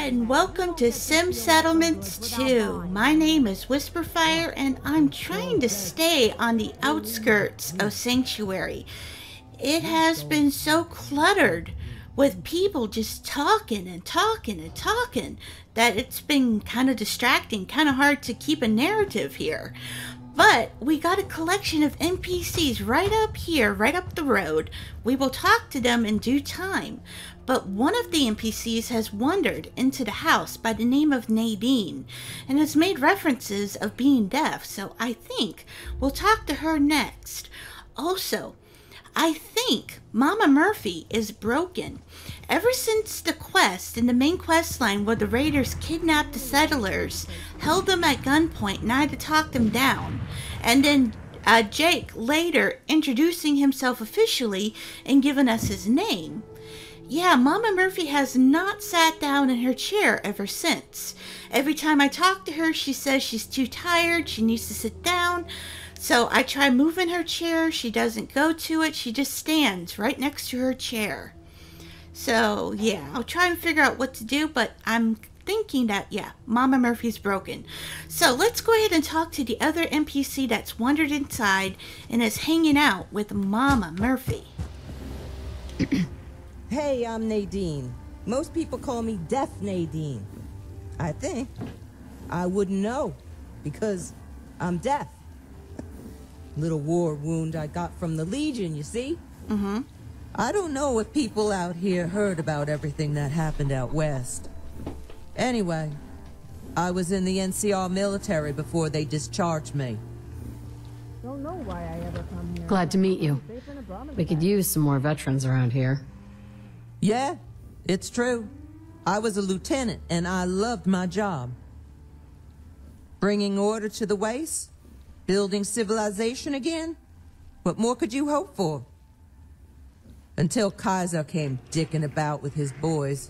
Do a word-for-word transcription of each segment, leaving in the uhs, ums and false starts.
and welcome to Sim Settlements two. My name is Whisperfire, and I'm trying to stay on the outskirts of Sanctuary. It has been so cluttered with people just talking and talking and talking that it's been kind of distracting, kind of hard to keep a narrative here. But we got a collection of N P Cs right up here, right up the road. We will talk to them in due time. But one of the N P Cs has wandered into the house by the name of Nadine and has made references of being deaf, so I think we'll talk to her next. Also, I think Mama Murphy is broken. Ever since the quest in the main quest line where the raiders kidnapped the settlers, held them at gunpoint and I had to talk them down, and then uh, Jake later introducing himself officially and giving us his name. Yeah, Mama Murphy has not sat down in her chair ever since. Every time I talk to her, she says she's too tired, she needs to sit down. So I try moving her chair, she doesn't go to it, she just stands right next to her chair. So yeah, I'll try and figure out what to do, but I'm thinking that, yeah, Mama Murphy's broken. So let's go ahead and talk to the other N P C that's wandered inside and is hanging out with Mama Murphy. Hey, I'm Nadine. Most people call me Deaf Nadine. I think. I wouldn't know, because I'm deaf. Little war wound I got from the Legion, you see? Mm-hmm. I don't know if people out here heard about everything that happened out west. Anyway, I was in the N C R military before they discharged me. Don't know why I ever come here. Glad to meet you. We could use some more veterans around here. Yeah, it's true. I was a lieutenant, and I loved my job. Bringing order to the waste? Building civilization again? What more could you hope for? Until Kaiser came dicking about with his boys.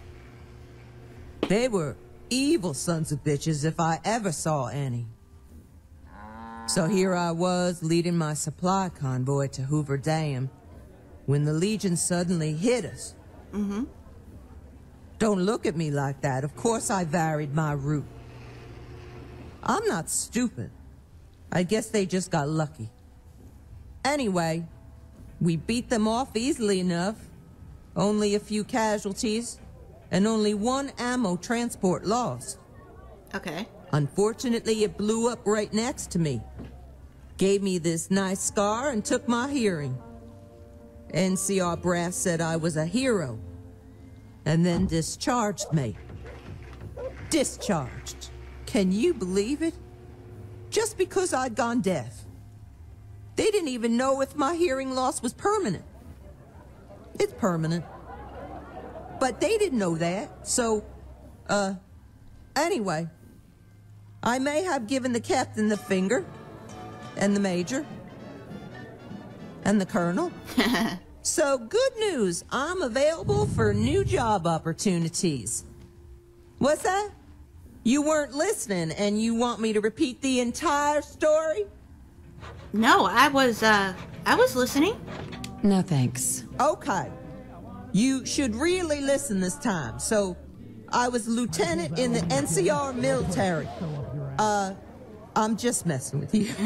They were evil sons of bitches if I ever saw any. So here I was, leading my supply convoy to Hoover Dam, when the Legion suddenly hit us. Mm-hmm. Don't look at me like that. Of course I varied my route. I'm not stupid. I guess they just got lucky. Anyway, we beat them off easily enough. Only a few casualties, and only one ammo transport lost. Okay. Unfortunately, it blew up right next to me. Gave me this nice scar and took my hearing. N C R brass said I was a hero, and then discharged me. Discharged. Can you believe it? Just because I'd gone deaf. They didn't even know if my hearing loss was permanent. It's permanent. But they didn't know that, so, uh, anyway, I may have given the captain the finger, and the major, and the colonel. So, good news, I'm available for new job opportunities. What's that? You weren't listening, and you want me to repeat the entire story? No, I was, uh, I was listening. No thanks. Okay. You should really listen this time. So, I was lieutenant in the N C R military. Uh, I'm just messing with you.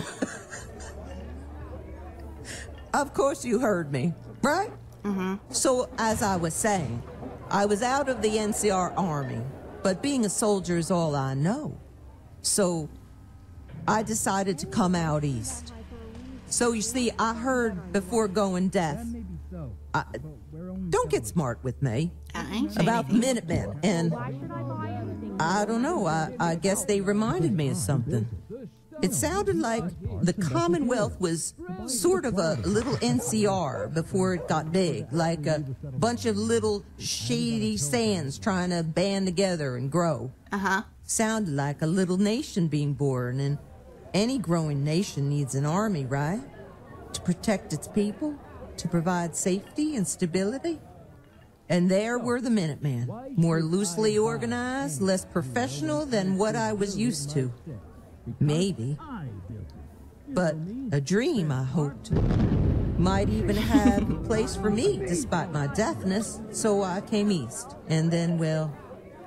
Of course you heard me, right? Mm-hmm. So, as I was saying, I was out of the N C R Army, but being a soldier is all I know. So, I decided to come out east. So, you see, I heard before going deaf. I, don't get smart with me. I ain't saying About the anything. Minutemen, and I don't know, I, I guess they reminded me of something. It sounded like the Commonwealth was sort of a little N C R before it got big, like a bunch of little shady sands trying to band together and grow. Uh-huh. Sounded like a little nation being born, and any growing nation needs an army, right? To protect its people, to provide safety and stability. And there were the Minutemen, more loosely organized, less professional than what I was used to. Maybe. But a dream, I hoped. Might even have a place for me, despite my deafness, so I came east. And then, well,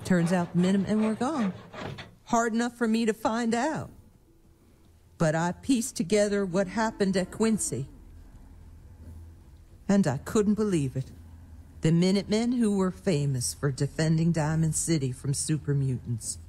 Turns out the Minutemen were gone. Hard enough for me to find out. But I pieced together what happened at Quincy. And I couldn't believe it. The Minutemen who were famous for defending Diamond City from super mutants.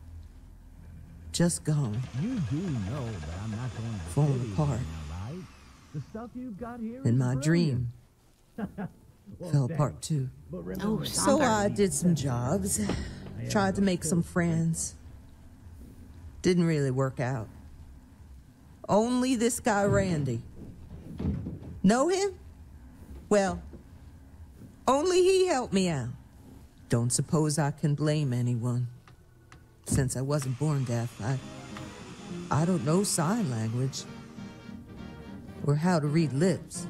Just gone. You do know that I'm not going to Falling apart. now, right? The stuff you've got here And is my brilliant. dream Well, fell thanks. apart too. But remember, Oh, So somber. I did some jobs. Tried to make some friends. Didn't really work out. Only this guy Randy. Know him? Well, only he helped me out. Don't suppose I can blame anyone. Since I wasn't born deaf, I... I don't know sign language. Or how to read lips.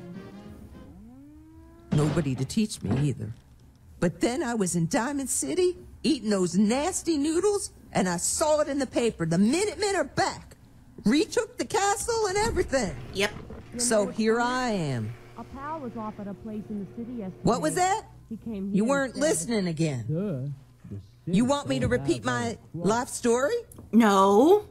Nobody to teach me either. But then I was in Diamond City, eating those nasty noodles, and I saw it in the paper. The Minutemen are back. Retook the castle and everything. Yep. So here I am. A pal was off at a place in the city yesterday. What was that? He came here You and weren't said- listening again. Duh. The You city want me to still repeat has my all- life story? No.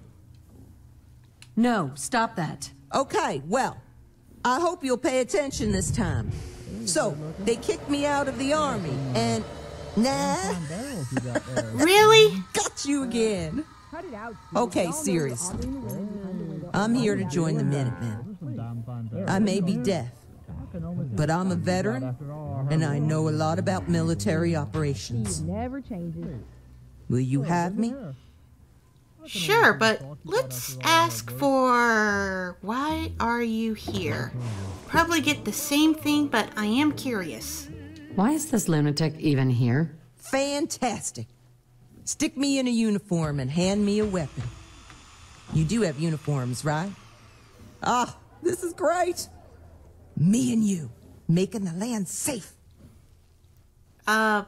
No, stop that. Okay, well, I hope you'll pay attention this time. So, they kicked me out of the army, and... Nah, barrels you got there. Really? got you again. Cut it out. Okay, We all know seriously. the oddly wind behind the window. I'm here to join the Minutemen. Some damn fine barrels. I may be deaf, I can only but I'm a veteran, after all our and hard I know a lot about military operations. Never changes. Will you have me? work. Sure, but let's ask for why are you here? Probably get the same thing, but I am curious. Why is this lunatic even here? Fantastic. Stick me in a uniform and hand me a weapon. You do have uniforms, right? Ah, this is great. Me and you, making the land safe. Uh,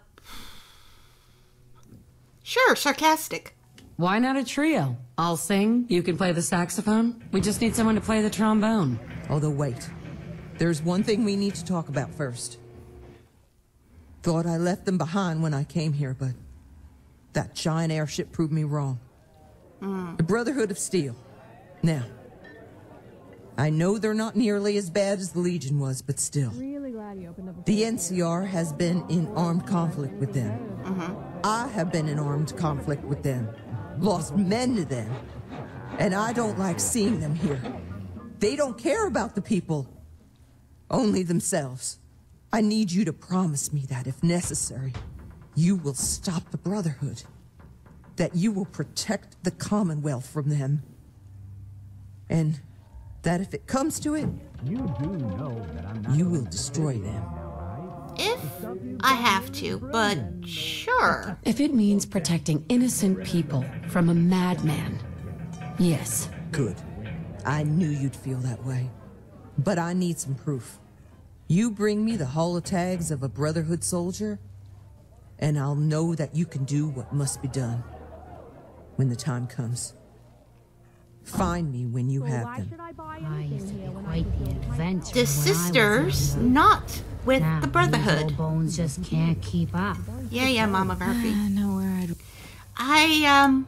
sure, sarcastic. Why not a trio? I'll sing, you can play the saxophone. We just need someone to play the trombone. Although, wait. There's one thing we need to talk about first. Thought I left them behind when I came here, but that giant airship proved me wrong. The Brotherhood of Steel. Now, I know they're not nearly as bad as the Legion was, but still. Really glad you opened up a The N C R has been in armed conflict with them. I have been in armed conflict with them. Lost men to them. And I don't like seeing them here. They don't care about the people. Only themselves. I need you to promise me that, if necessary, you will stop the Brotherhood. That you will protect the Commonwealth from them. And that if it comes to it, You do know that I'm not you going will to destroy kill you them. now, right? If I have to, but sure. If it means protecting innocent people from a madman, yes. Good. I knew you'd feel that way. But I need some proof. You bring me the holotags of a Brotherhood soldier, and I'll know that you can do what must be done when the time comes. Find me when you So have why them. should I buy I used anything to be here when I quite could the do it myself? adventurer. The when I was sisters, younger. not with Now, the these Brotherhood. old bones just can't keep up. Yeah, yeah, Mama Murphy. I know where I'd I, um...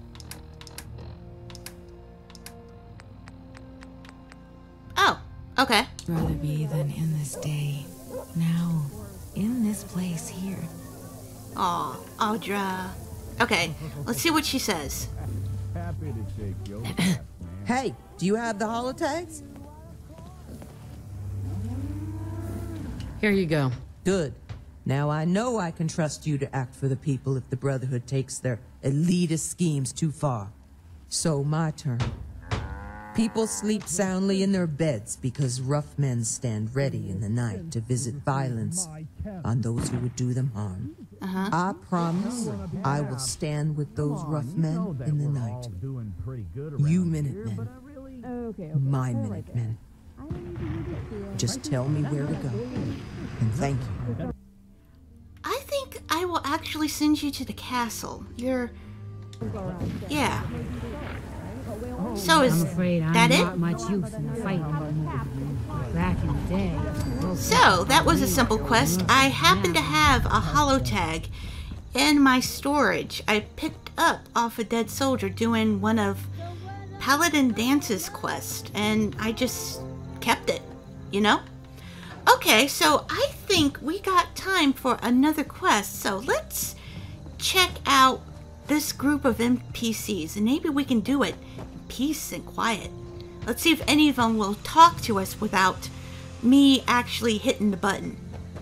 Oh, okay. rather be than in this day. Now, in this place here. Aw, Audra. Okay, let's see what she says. Happy to shake your ass, man. Hey, do you have the holotags? Here you go. Good. Now I know I can trust you to act for the people if the Brotherhood takes their elitist schemes too far. So, my turn. People sleep soundly in their beds because rough men stand ready in the night to visit violence on those who would do them harm. Uh-huh. I promise I will stand with those rough men in the We're all night. doing pretty good You around here, Minutemen. but I really- Okay, okay. My all right then. Minutemen. I don't need to use it to, uh, Just tell me where to go. And thank you. I think I will actually send you to the castle. You're... Yeah. So is I'm afraid I'm that not it? much use in a fight. Back in the day. So, that was a simple quest. I happen to have a holotag. in my storage. I picked up off a dead soldier doing one of Paladin Dance's quest, and I just kept it, you know? Okay, so I think we got time for another quest, so let's check out this group of N P Cs, and maybe we can do it in peace and quiet. Let's see if any of them will talk to us without me actually hitting the button.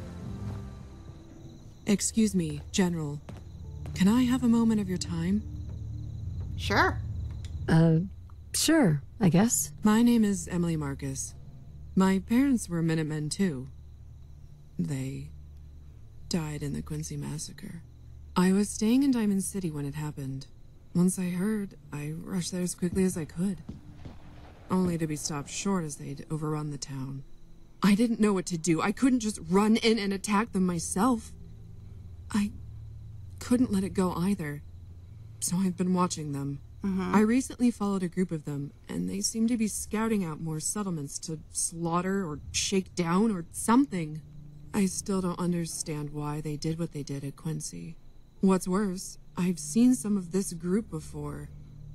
Excuse me, General. Can I have a moment of your time? Sure. Uh, sure, I guess. My name is Emily Marcus. My parents were Minutemen, too. They died in the Quincy massacre. I was staying in Diamond City when it happened. Once I heard, I rushed there as quickly as I could. Only to be stopped short as they'd overrun the town. I didn't know what to do. I couldn't just run in and attack them myself. I couldn't let it go either. So I've been watching them. Mm-hmm. I recently followed a group of them, and they seem to be scouting out more settlements to slaughter or shake down or something. I still don't understand why they did what they did at Quincy. What's worse, I've seen some of this group before.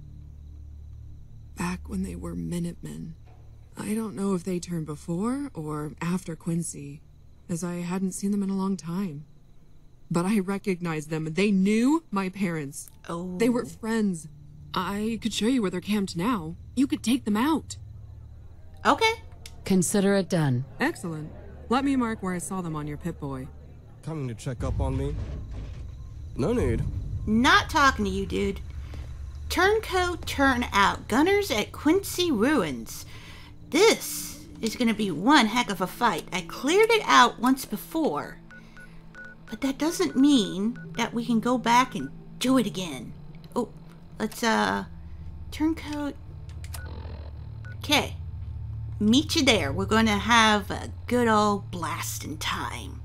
Back when they were Minutemen. I don't know if they turned before or after Quincy, as I hadn't seen them in a long time. But I recognized them. They knew my parents. Oh. They were friends. I could show you where they're camped now. You could take them out. Okay. Consider it done. Excellent. Let me mark where I saw them on your Pip-Boy. Coming to check up on me? No need. Not talking to you, dude. Turncoat, turn out. Gunners at Quincy Ruins. This is going to be one heck of a fight. I cleared it out once before. But that doesn't mean that we can go back and do it again. Oh, let's, uh, Turncoat. Okay. Meet you there. We're going to have a good old blasting time.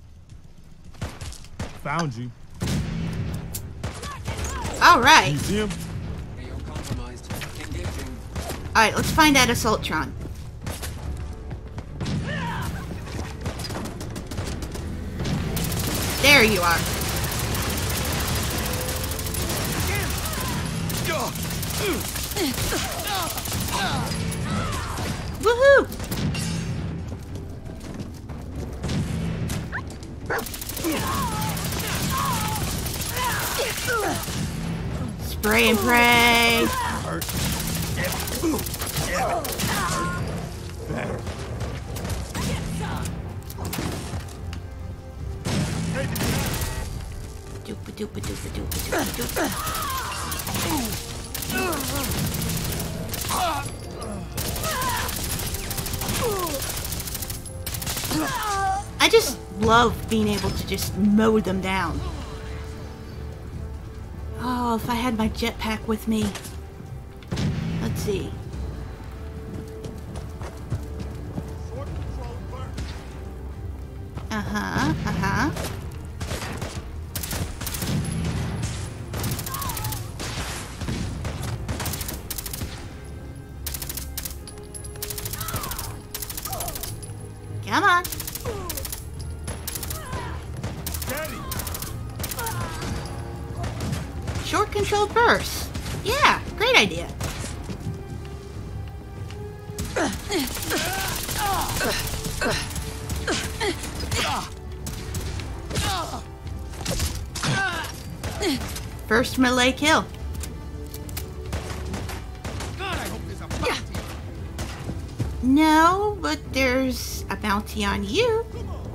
Found you. All right. You see him? All right, let's find that Assaultron. There you are. Woohoo! Spray and pray. Better. Doopa doopa doopa doopa doopa doopa. I just love being able to just mow them down. Oh, if I had my jetpack with me. Let's see. Uh-huh, uh-huh. Come on. Short control burst. Yeah, great idea. First melee kill. No, but there's a bounty on you.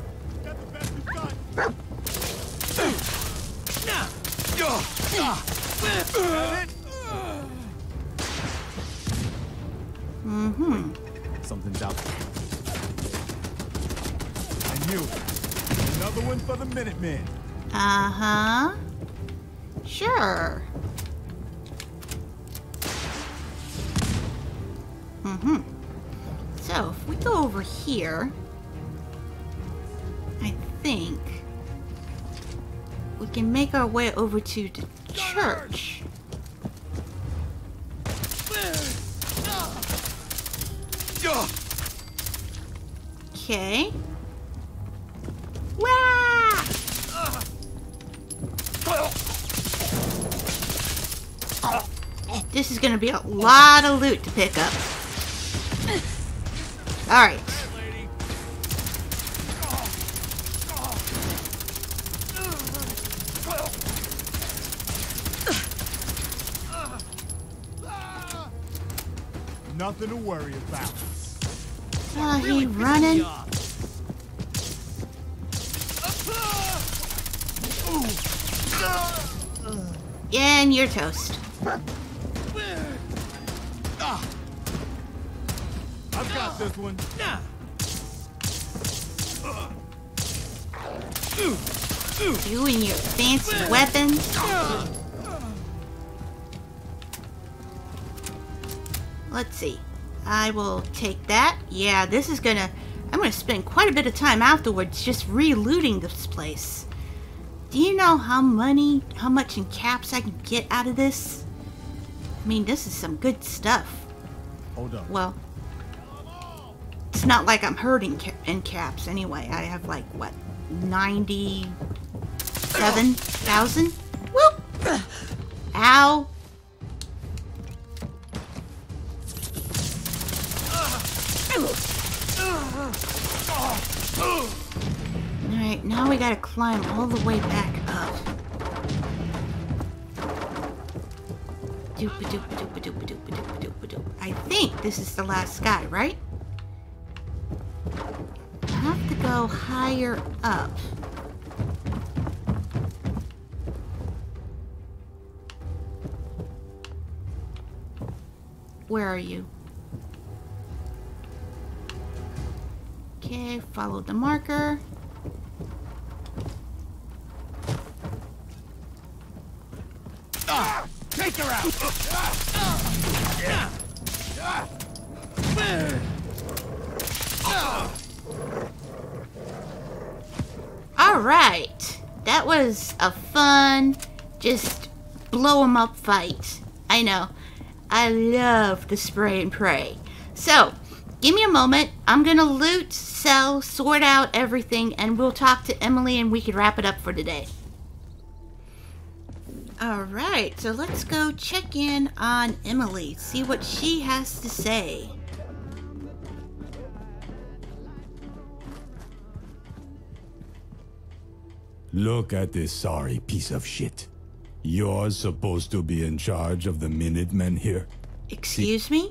Mm-hmm. Something's out there. And you. Another one for the Minutemen. Uh-huh. Sure. Mm-hmm. So, if we go over here, I think we can make our way over to the church. Okay. Wah! This is going to be a lot of loot to pick up. Alright. Nothing to worry about. Oh, he running. And you're toast. I've got this one. You and your fancy weapons. Let's see. I will take that. Yeah, this is gonna... I'm gonna spend quite a bit of time afterwards just re-looting this place. Do you know how money, how much in caps I can get out of this? I mean, this is some good stuff. Hold up. Well, it's not like I'm hurting ca in caps anyway. I have like, what, ninety-seven thousand? Whoop! Ow! Alright, now we gotta climb all the way back up. Doopa doopa doopa doopa doopa doopa doopa doop. I think this is the last guy, right? I have to go higher up. Where are you? Okay, follow the marker. Ah, take her out. All right, that was a fun, just blow 'em up fight. I know, I love the spray and pray. So, give me a moment. I'm gonna loot, sell, sort out everything, and we'll talk to Emily and we can wrap it up for today. Alright, so let's go check in on Emily, see what she has to say. Look at this sorry piece of shit. You're supposed to be in charge of the Minutemen here. Excuse me?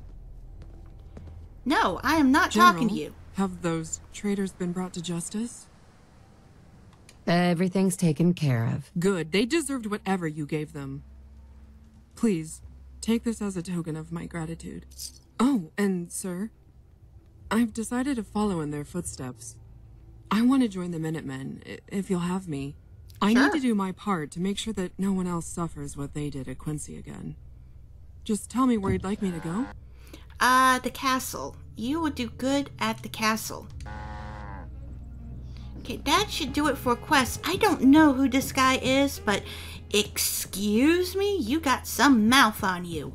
No, I am not General, talking to you. Have those traitors been brought to justice? Everything's taken care of. Good. They deserved whatever you gave them. Please, take this as a token of my gratitude. Oh, and sir, I've decided to follow in their footsteps. I want to join the Minutemen, i- if you'll have me. I Sure. need to do my part to make sure that no one else suffers what they did at Quincy again. Just tell me where you'd like me to go. Uh, the castle. You would do good at the castle. Okay, that should do it for quests. I don't know who this guy is, but excuse me? You got some mouth on you.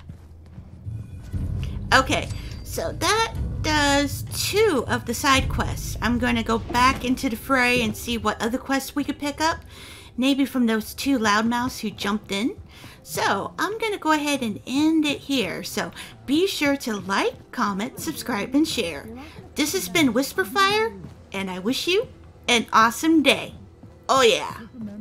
Okay, so that does two of the side quests. I'm going to go back into the fray and see what other quests we could pick up. Maybe from those two loudmouths who jumped in. So, I'm going to go ahead and end it here. So, be sure to like, comment, subscribe, and share. This has been Whisperfire, and I wish you an awesome day. Oh yeah.